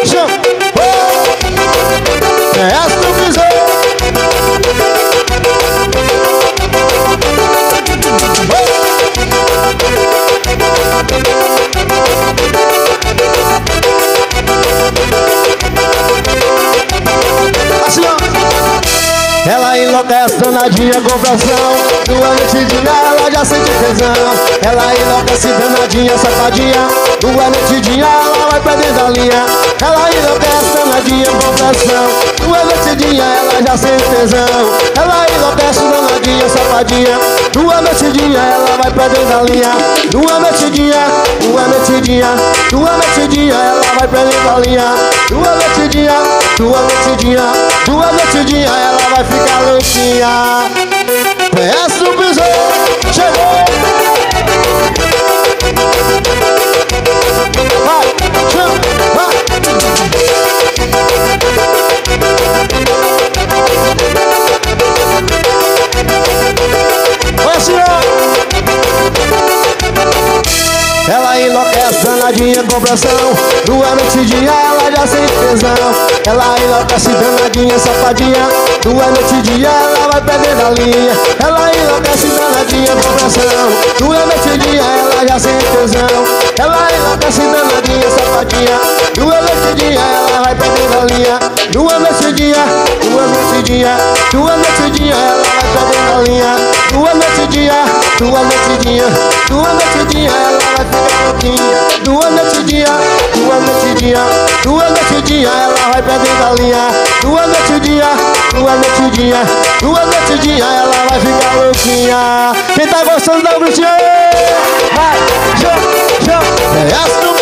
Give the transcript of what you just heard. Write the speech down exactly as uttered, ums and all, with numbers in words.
chama. É essa do piseiro. Assim, ó. Ela enlouquece danadinha com pressão. Duas metidinha ela já sente tesão. Ela enlouquece danadinha, safadinha. Duas metidinha ela vai pra dentro da linha. Ela enlouquece danadinha com pressão. Duas metidinha ela já sente tesão. Ela enlouquece danadinha, safadinha. Duas metidinha ela vai pra dentro da linha. Duas metidinha, duas metidinha, duas metidinha ela vai pra dentro da linha. Duas metidinha, duas metidinha, duas metidinha ela vai ficar louquinha. Conhece o piseiro, chegou. Vai, chama, vai. Conhece, ela enlouquece danadinha com pressão. Duas metidinha ela já sente tesão. Ela enlouquece danadinha, safadinha. Duas metidinha ela vai pra dentro da linha. Ela enlouquece danadinha com pressão. Duas metidinha ela já sente tesão. Ela enlouquece danadinha, safadinha. Duas metidinha ela vai pra dentro da linha. Duas metidinha, duas metidinha, duas metidinha ela vai pra dentro da linha. Duas metidinha, duas metidinha, duas metidinha ela vai ficar louquinha. Duas metidinha, duas metidinha, duas metidinha ela vai pra dentro da linha. Duas metidinha, duas metidinha, duas metidinha ela vai ficar louquinha. Quem tá gostando da bruxinha? Vai, chama, chama. É essa do